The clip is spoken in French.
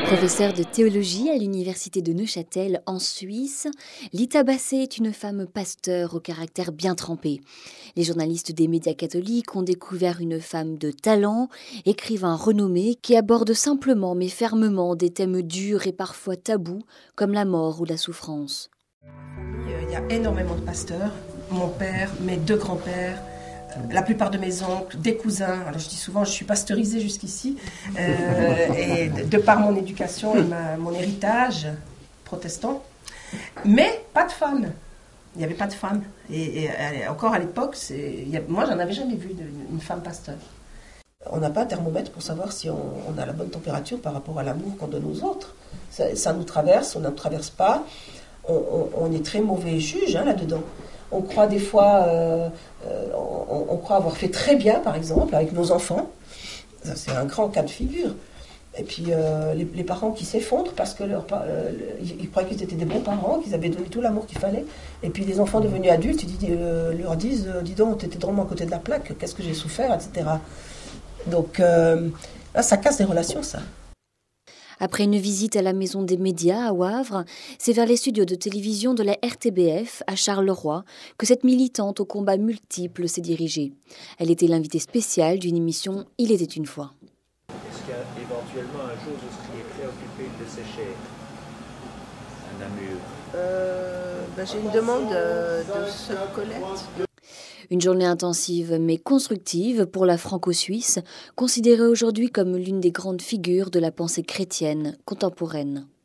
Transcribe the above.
Professeure de théologie à l'université de Neuchâtel en Suisse, Lita Bassé est une femme pasteur au caractère bien trempé. Les journalistes des médias catholiques ont découvert une femme de talent, écrivain renommé qui aborde simplement mais fermement des thèmes durs et parfois tabous comme la mort ou la souffrance. Il y a énormément de pasteurs, mon père, mes deux grands-pères, la plupart de mes oncles, des cousins. Alors je dis souvent, je suis pasteurisée jusqu'ici, et de par mon éducation et mon héritage protestant, mais pas de femmes. Il n'y avait pas de femmes. Et encore à l'époque, moi j'en avais jamais vu une femme pasteur. On n'a pas un thermomètre pour savoir si on a la bonne température par rapport à l'amour qu'on donne aux autres. Ça nous traverse, on ne nous traverse pas. On est très mauvais juge là-dedans. On croit des fois, on croit avoir fait très bien, par exemple, avec nos enfants. Ça, c'est un grand cas de figure. Et puis les parents qui s'effondrent parce que ils croyaient qu'ils étaient des bons parents, qu'ils avaient donné tout l'amour qu'il fallait. Et puis les enfants devenus adultes, leur disent, dis donc, t'étais drôlement à côté de la plaque, qu'est-ce que j'ai souffert, etc. Donc là, ça casse les relations, ça. Après une visite à la Maison des médias à Wavre, c'est vers les studios de télévision de la RTBF à Charleroi que cette militante aux combats multiples s'est dirigée. Elle était l'invitée spéciale d'une émission « Il était une fois ». Est-ce qu'éventuellement un jour vous seriez préoccupé de ces chairs, un Namur? J'ai une demande de sœur Colette. Une journée intensive mais constructive pour la franco-suisse, considérée aujourd'hui comme l'une des grandes figures de la pensée chrétienne contemporaine.